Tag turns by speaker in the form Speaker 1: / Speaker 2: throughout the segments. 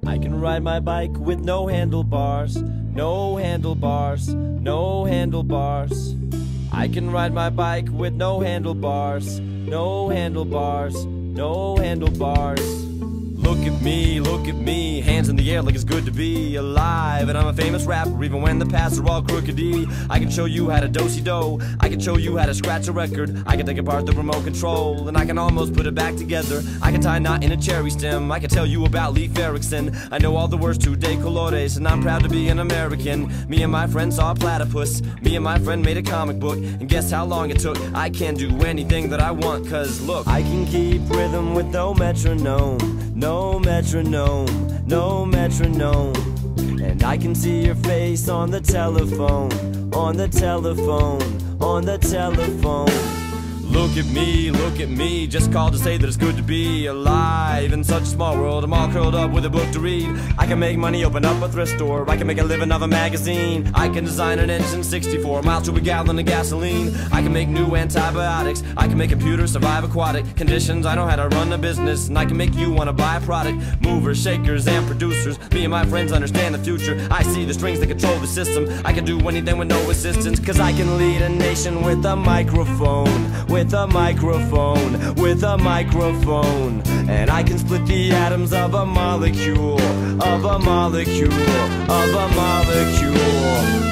Speaker 1: I can ride my bike with no handlebars, no handlebars, no handlebars. I can ride my bike with no handlebars, no handlebars, no handlebars. Look at me, hands in the air like it's good to be alive. And I'm a famous rapper even when the paths are all crookedy. I can show you how to do-si-do, I can show you how to scratch a record. I can take apart the remote control and I can almost put it back together. I can tie a knot in a cherry stem, I can tell you about Leif Erikson. I know all the words to de colores and I'm proud to be an American. Me and my friend saw a platypus, me and my friend made a comic book. And guess how long it took? I can do anything that I want, cause look, I can keep rhythm with no metronome, no metronome, no metronome. And I can see your face on the telephone, on the telephone, on the telephone. Look at me, just called to say that it's good to be alive. In such a small world, I'm all curled up with a book to read. I can make money, open up a thrift store, I can make a living off a magazine. I can design an engine 64 miles to a gallon of gasoline. I can make new antibiotics, I can make computers survive aquatic conditions. I know how to run a business, and I can make you want to buy a product. Movers, shakers, and producers, me and my friends understand the future. I see the strings that control the system, I can do anything with no assistance. Cause I can lead a nation with a microphone, with a microphone, with a microphone. And I can split the atoms of a molecule, of a molecule, of a molecule.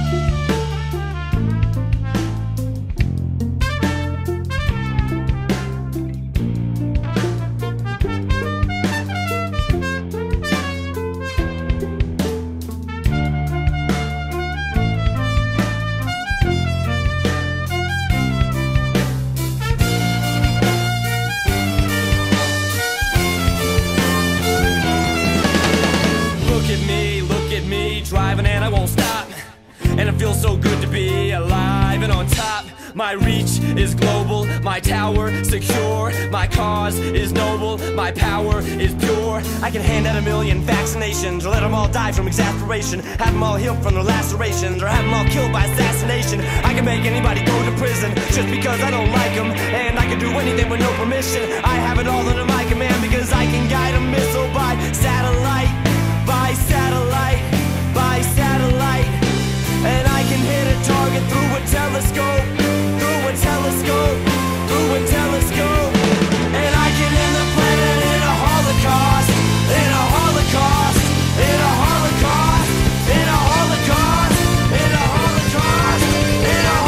Speaker 1: Driving and I won't stop, and it feels so good to be alive and on top. My reach is global, my tower secure, my cause is noble, my power is pure. I can hand out 1 million vaccinations, or let them all die from exasperation, have them all healed from their lacerations, or have them all killed by assassination. I can make anybody go to prison just because I don't like them, and I can do anything with no permission. I have it all under my command because I can guide a missile by satellite, by satellite, by satellite. And I can hit a target through a telescope, through a telescope, through a telescope. And I can end the planet in a holocaust, in a holocaust, in a holocaust, in a holocaust, in a holocaust, in a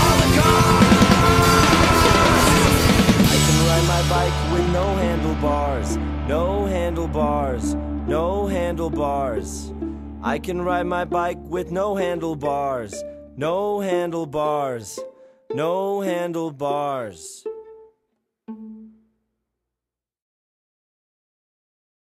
Speaker 1: holocaust. I can ride my bike with no handlebars, no handlebars, no handlebars. I can ride my bike with no handlebars, no handlebars, no handlebars.